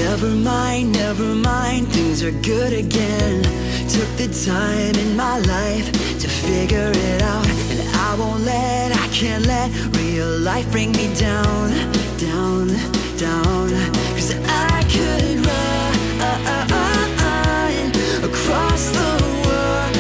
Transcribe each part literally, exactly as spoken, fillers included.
Never mind, never mind, things are good again. Took the time in my life to figure it out, and I won't let, I can't let real life bring me down, down, down. Cause I could run across the world,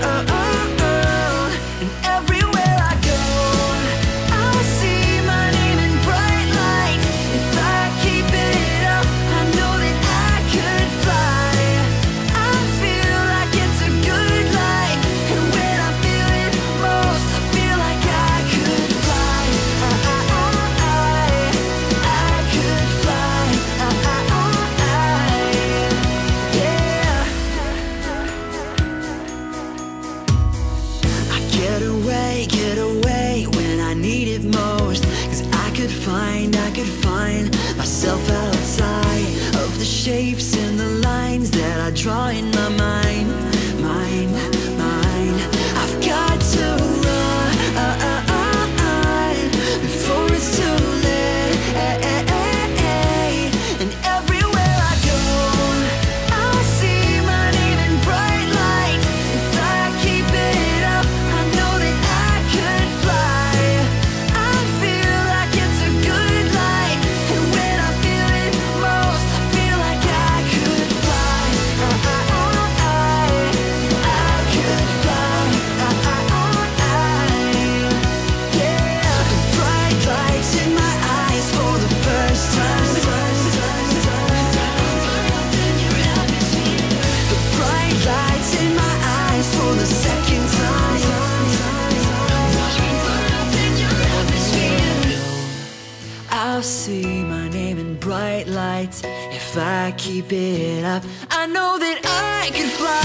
and everywhere I go, I'll see my name in bright lights. If I keep it up, I know that I could fly. I feel like it's a good life, and when I feel it most, I feel like I could fly. I, I, I, I could fly. I, I, I, yeah. I get away, get away when I need it most. Cause I could find, I could find myself outside of the shapes and the lines that I draw in my mind, mind, mind. I've got to run before it's too late. And everywhere I go, I'll see my name in bright lights. If I keep it up, I know that I could fly. I feel like it's a good life, and when I feel it most, I feel like I could fly. I, I, I, I could fly. I, I, I, yeah. The bright lights in my eyes for the first time. The bright lights in my eyes for the second time. I'll see my name in bright lights. If I keep it up, I know that I could fly.